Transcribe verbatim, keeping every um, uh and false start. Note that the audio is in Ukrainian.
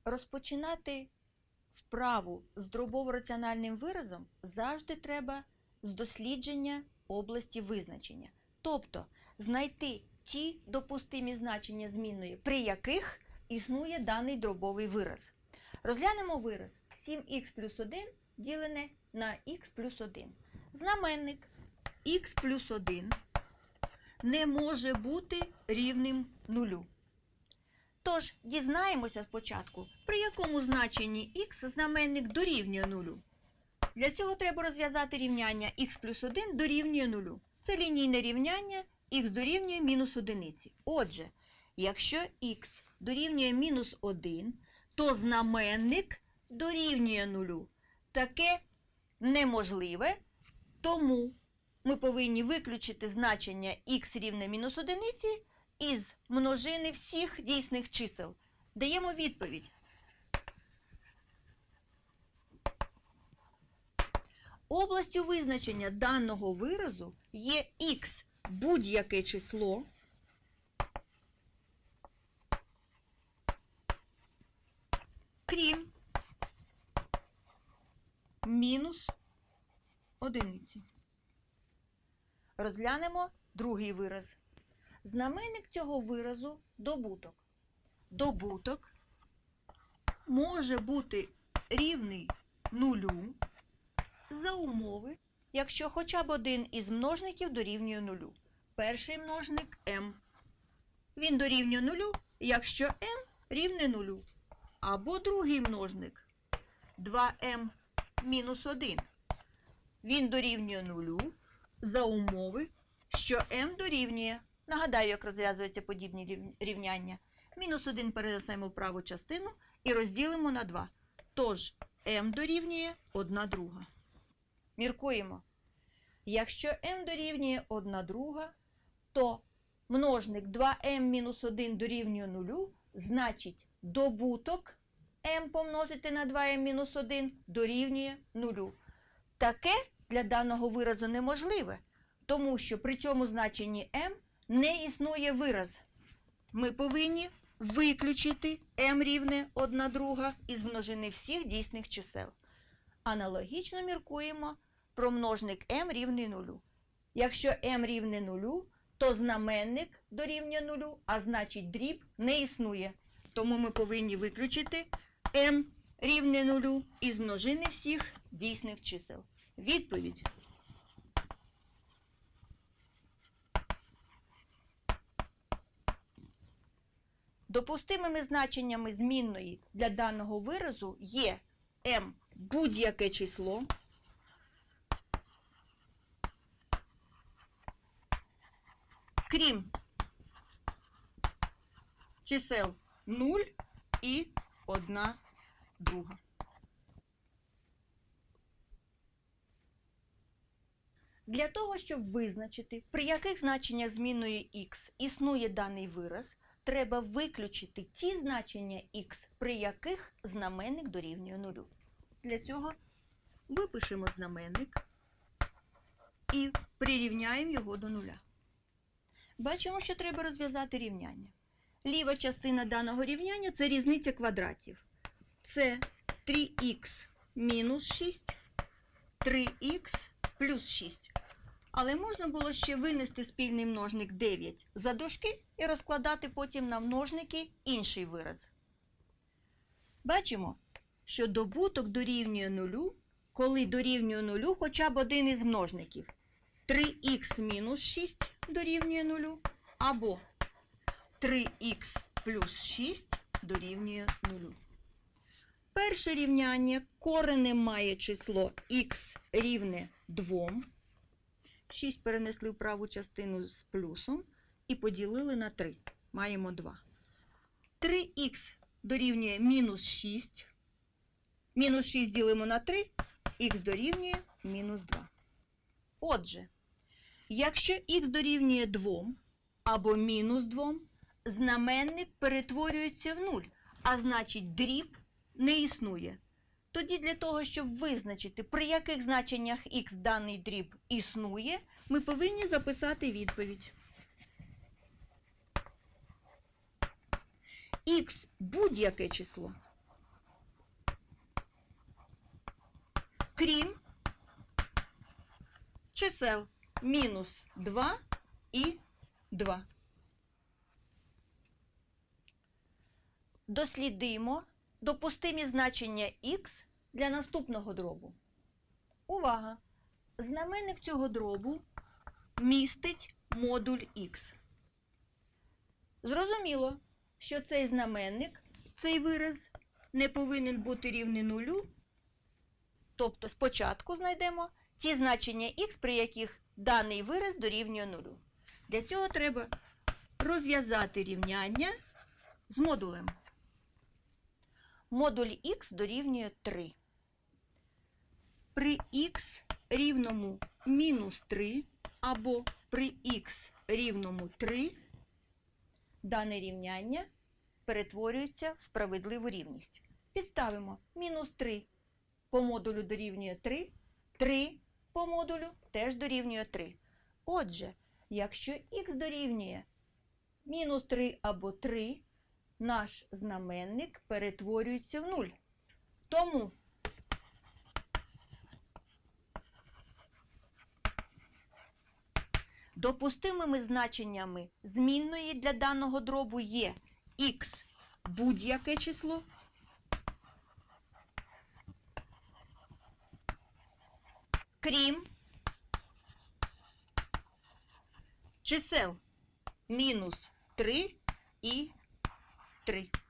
Розпочинати вправу з дробово-раціональним виразом завжди треба з дослідження області визначення. Тобто знайти ті допустимі значення змінної, при яких існує даний дробовий вираз. Розглянемо вираз сім х плюс один ділене на х плюс один. Знаменник х плюс один не може бути рівним нулю. Тож, дізнаємося спочатку, при якому значенні х знаменник дорівнює нулю. Для цього треба розв'язати рівняння х плюс один дорівнює нулю. Це лінійне рівняння х дорівнює мінус одиниці. Отже, якщо х дорівнює мінус один, то знаменник дорівнює нулю. Таке неможливе, тому ми повинні виключити значення х рівне мінус одиниці із множини всіх дійсних чисел. Даємо відповідь. Областю визначення даного виразу є х будь-яке число, крім мінус одиниці. Розглянемо другий вираз. Знаменник цього виразу – добуток. Добуток може бути рівний нулю за умови, якщо хоча б один із множників дорівнює нулю. Перший множник – m. Він дорівнює нулю, якщо m рівне нулю. Або другий множник – два ем мінус один. Він дорівнює нулю за умови, що m дорівнює. Нагадаю, як розв'язуються подібні рівняння. Мінус один перенесемо в праву частину і розділимо на два. Тож, m дорівнює одна друга. Міркуємо. Якщо m дорівнює одна друга, то множник два ем мінус один дорівнює нулю, значить добуток m помножити на два ем мінус один дорівнює нулю. Таке для даного виразу неможливе, тому що при цьому значенні m не існує вираз. Ми повинні виключити m рівне одна друга із множини всіх дійсних чисел. Аналогічно міркуємо про множник m рівний нулю. Якщо m рівне нулю, то знаменник дорівнює нулю, а значить дріб не існує. Тому ми повинні виключити m рівне нулю із множини всіх дійсних чисел. Відповідь. Допустимими значеннями змінної для даного виразу є m будь-яке число, крім чисел нуль і одна друга. Для того, щоб визначити, при яких значеннях змінної х існує даний вираз, треба виключити ті значення х, при яких знаменник дорівнює нулю. Для цього випишемо знаменник і прирівняємо його до нуля. Бачимо, що треба розв'язати рівняння. Ліва частина даного рівняння – це різниця квадратів. Це три х мінус шість, три х плюс шість. Але можна було ще винести спільний множник дев'ять за дужки і розкладати потім на множники інший вираз. Бачимо, що добуток дорівнює нулю, коли дорівнює нулю хоча б один із множників. три х мінус шість дорівнює нулю, або три х плюс шість дорівнює нулю. Перше рівняння коренем має число х рівне двом. шість перенесли в праву частину з плюсом і поділили на три. Маємо два. три х дорівнює мінус шість. Мінус шість ділимо на три, х дорівнює мінус два. Отже, якщо х дорівнює двом або мінус двом, знаменник перетворюється в нуль, а значить дріб не існує. Тоді для того, щоб визначити, при яких значеннях х даний дріб існує, ми повинні записати відповідь. Х будь-яке число, крім чисел мінус два і два. Дослідимо допустимі значення х для наступного дробу. Увага! Знаменник цього дробу містить модуль х. Зрозуміло, що цей знаменник, цей вираз, не повинен бути рівний нулю. Тобто спочатку знайдемо ті значення х, при яких даний вираз дорівнює нулю. Для цього треба розв'язати рівняння з модулем. Модуль х дорівнює три. При х рівному мінус три або при х рівному три дане рівняння перетворюється в справедливу рівність. Підставимо мінус три по модулю дорівнює три, три по модулю теж дорівнює три. Отже, якщо х дорівнює мінус три або три, наш знаменник перетворюється в нуль. Тому допустимими значеннями змінної для даного дробу є х будь-яке число, крім чисел мінус три і три.